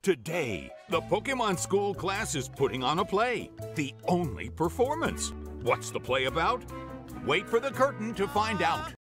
Today, the Pokemon School class is putting on a play, the only performance. What's the play about? Wait for the curtain to find out.